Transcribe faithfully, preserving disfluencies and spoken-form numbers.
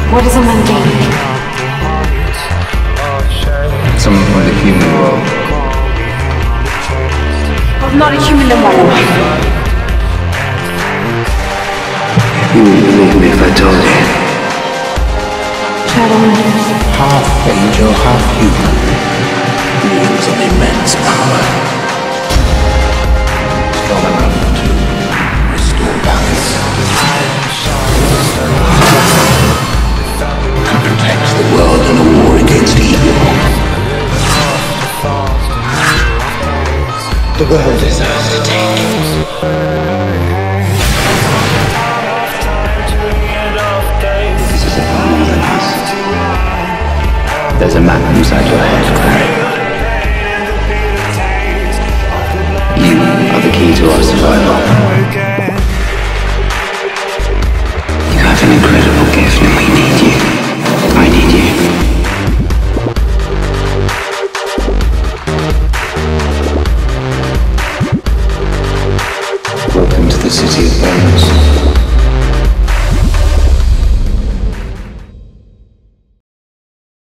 What is a mundane? Someone from the human world. I'm not a human anymore. You wouldn't believe me if I told you. Shadow. Half angel, half human. Beings of immense power. Strong enough to restore balance. To protect the world in a war against evil. The world is ours to take. This is about more than us. There's a map inside your head, Clary. You are the key to our survival.